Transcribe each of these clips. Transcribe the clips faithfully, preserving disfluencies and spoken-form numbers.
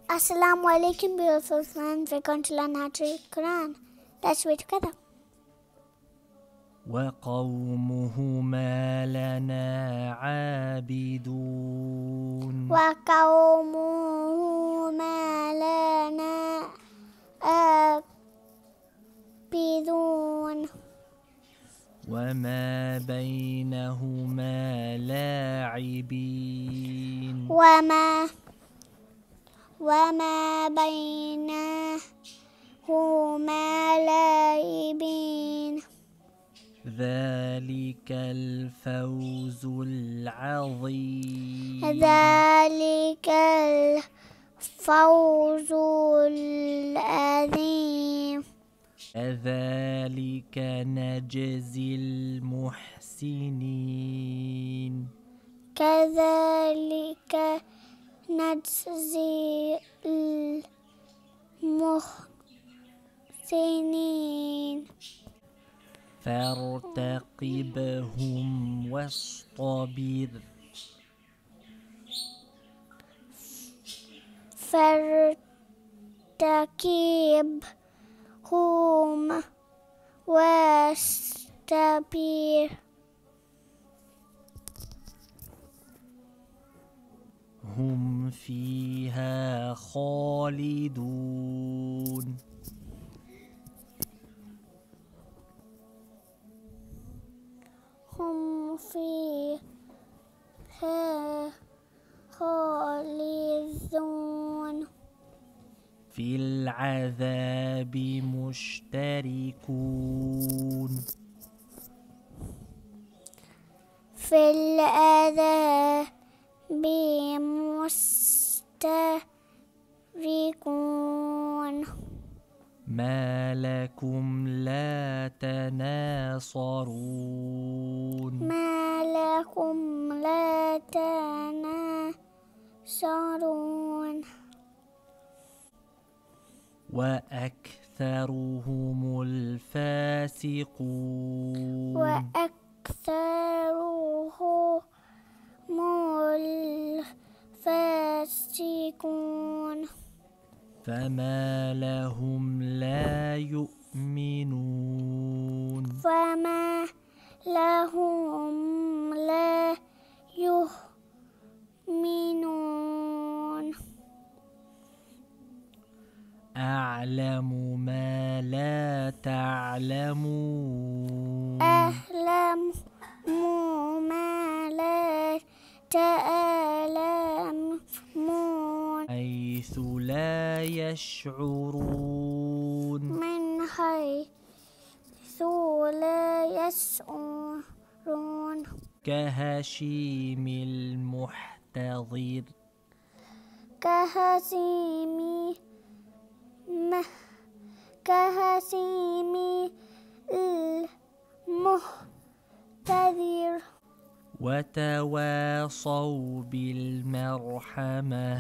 Assalamu alaikum, beautiful friends. We're going to learn how to read Quran. Let's read together. وقومهما لنا عابدون وقومهما لنا عابدون وما بينهما لاعبين وما وما بينهما لاعبين ذلك الفوز العظيم ذلك الفوز العظيم كذلك نجزي المحسنين كذلك نجزي المحسنين فارتقبهم واصطبر فارتقبهم واصطبر هم فيها خالدون هم فيها خالدون في العذاب مشتركون في العذاب مشتركون ما لكم لا تناصرون ما لكم لا تناصرون وأكثرهم الفاسقون وأكثرهم الفاسقون فما لهم لا يؤمنون فما لهم لا يؤمنون أعلم ما لا تعلمون أعلم ما لا تعلمون حيث لا يشعرون من حيث لا يشعرون كهشيم المحتضر كهشيم كهشيم المحتضر وتواصوا بالمرحمة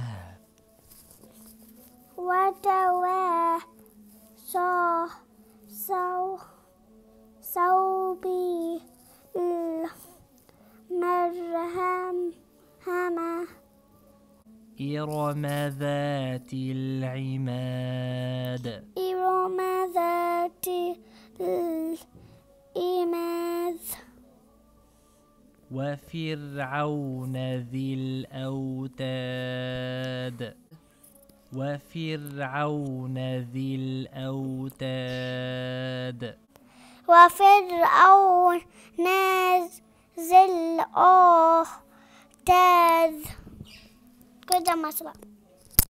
وتواصوا صو صو بالمرحمة إرم ذات العماد إرم ذات العماد وفرعون ذي الأوتاد وفرعون ذي الأوتاد وفرعون ذي الأوتاد كده ما